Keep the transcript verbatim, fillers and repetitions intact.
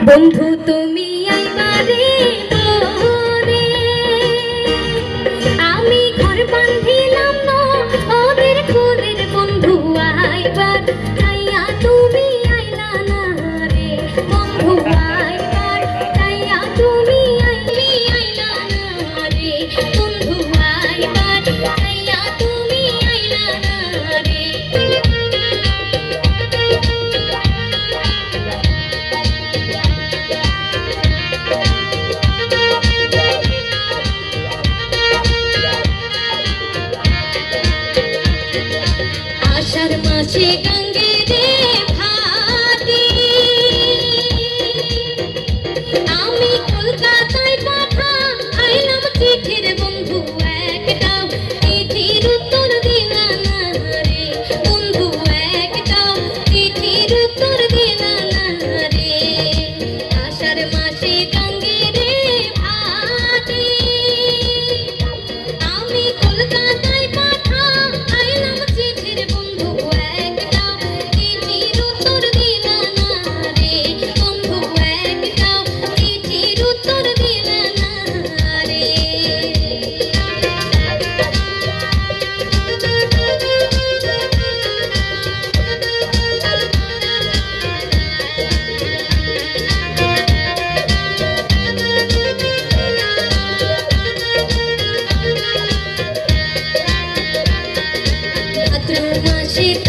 বন্ধু তুমি আইবারে বনে, আমি ঘর বাঁধিলাম না ওদের কুলের বন্ধু আইবার তাইয়া তুমি আইলা না রে বন্ধু আইবার তাইয়া তুমি আইলি আইলা না রে বন্ধু আইবার তাইয়া তুমি আইলা না রে। আষাঢ় মাসে গঙ্গে রে ভাতি, আমি কলকাতায় পাঠা আইলাম চিঠির বন্ধু একটাও চিঠির উত্তর দিলা না রে বন্ধু একটাও চিঠির উত্তর দিলা না রে। আষাঢ় মাসে গঙ্গে রে ভাতি, আমি কলকাতায় পাঠা আইলাম চিঠির বন্ধু একটাও চিঠির উত্তর দিলা না রে বন্ধু একটাও চিঠির উত্তর দিলা না রে। ভাদ্র মাসে